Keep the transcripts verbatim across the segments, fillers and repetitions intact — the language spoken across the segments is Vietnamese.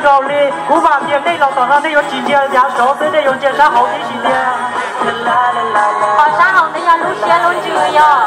dân đầu đi cú bà tiền đây là tỏ ra đây có chỉ chia giá số tới đây có chia giá hậu tí chỉ tiền họ sáng hậu đây là lúc xe lúc chưa yo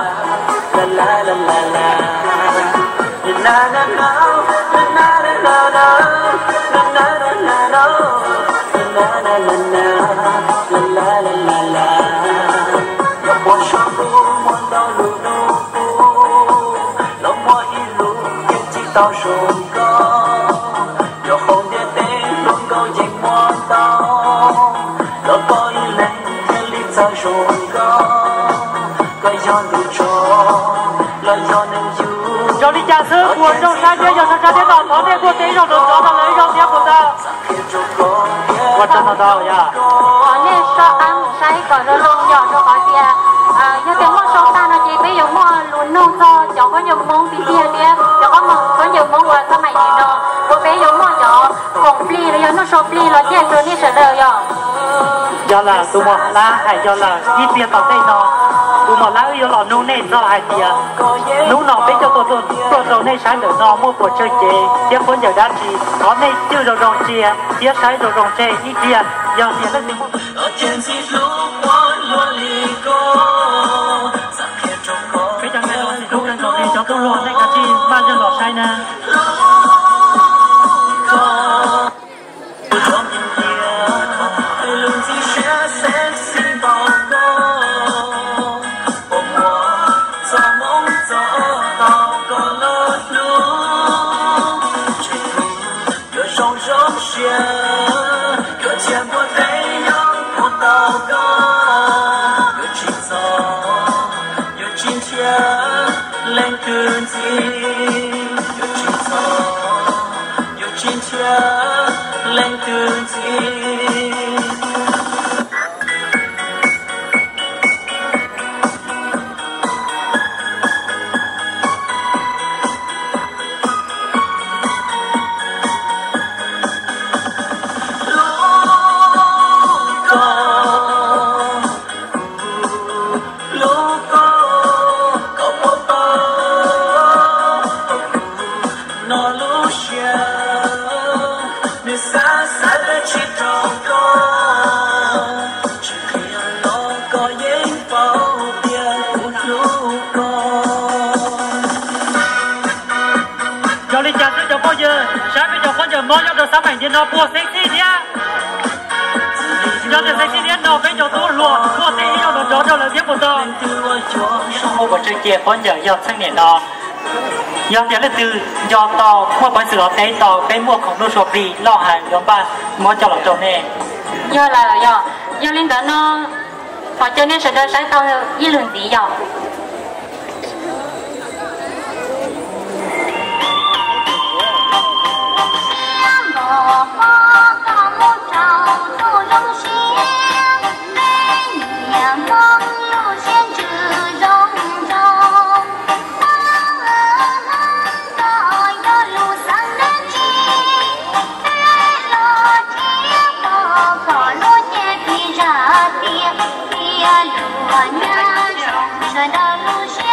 tao sung có yo không để tên luôn câu gì mua tao lo coi lên thế lý tao sung có coi do đủ cho lo do nên yêu cho đi cha sư buồn trong sai thế giờ cha thế nào có thế của thế rồi rồi nó lấy trong thế của ta quan trọng là đâu ya họ nên so ăn sai còn nó luôn nhỏ cho họ kia à như tiếng món sông ta nó chỉ bây giờ mua luôn nông cho cháu có nhiều món tí tiền đi cháu có món có nhiều món qua sao mày nhìn nó có bây giờ mua cháu còn pli rồi nó so pli nó chết rồi đi sợ đời rồi do là tụi một lá hay do là ít tiền tao đây nó tụi một lá yêu lò nung này do hai tiền nung nó bây giờ tôi tôi tôi tôi này sáng được nó mua của chơi chế tiếp con giờ đã chỉ có này chưa rồi rồi chia tiếp sáng rồi rồi chơi ít tiền giờ tiền nó tiền ở trên xí lúc quán luôn lì cô bây giờ này rồi thì lúc đang rồi thì cho tôi luôn này cả chi ba giờ lò sai nè lên cơn gì yo chín gió yo chín chia lên cơn gì nó cho được sáu bảy tiền nó của sexy đi á, cho được sexy đi nó bây giờ tôi luôn, của sexy nó nó cho là tiếp một giờ. Không có chơi kia có giờ giờ sang年nó, giờ tiền là từ giờ tàu mua bán sữa tới tàu cái muaของđồ shop đi lo hàng giống ba mua cho lọ trộn nè. giờ là giờ giờ lên đó nó họ cho nên sẽ đỡ sáng tàu ít lần tí giờ. Hãy subscribe cho kênh Ghiền Mì Gõ để không bỏ lỡ những video hấp dẫn.